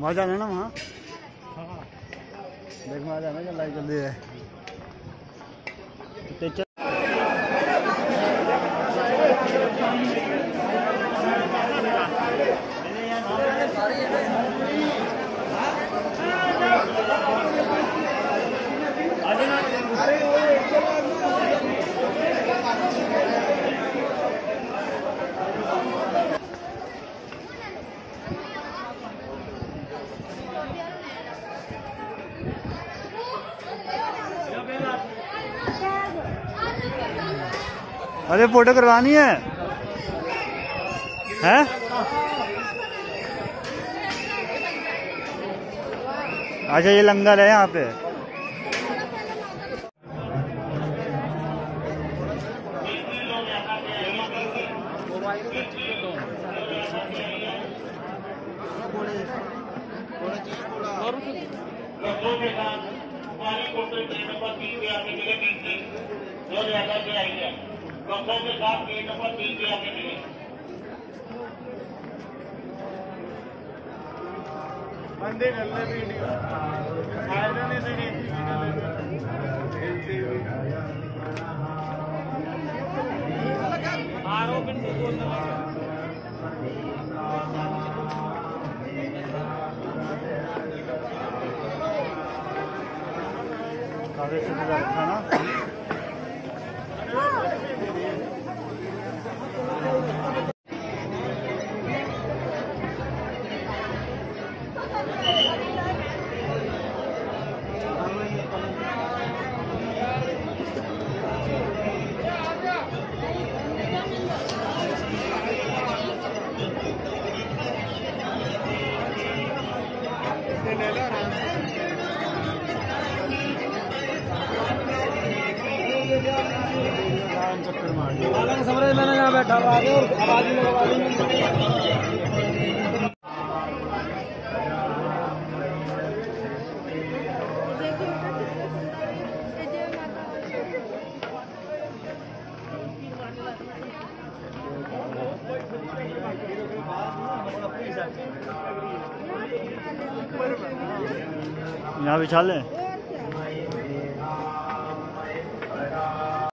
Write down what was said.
वहाँ जाना ना वहाँ। देख वहाँ जाना क्या लाइट जल्दी है। अरे फोटो करवानी है हैं? अच्छा ये लंगर है यहाँ पे। के साथ गेट नंबर 3 पे आके मिले। बंदे गल्ले वीडियो फायदा नहीं से आरोपन बोलने लगा। काफी सुंदर था ना। समझ मैंने यहाँ बैठा हुआ आगे और आवाज भी लगवा दी। यहाँ बिछा लें।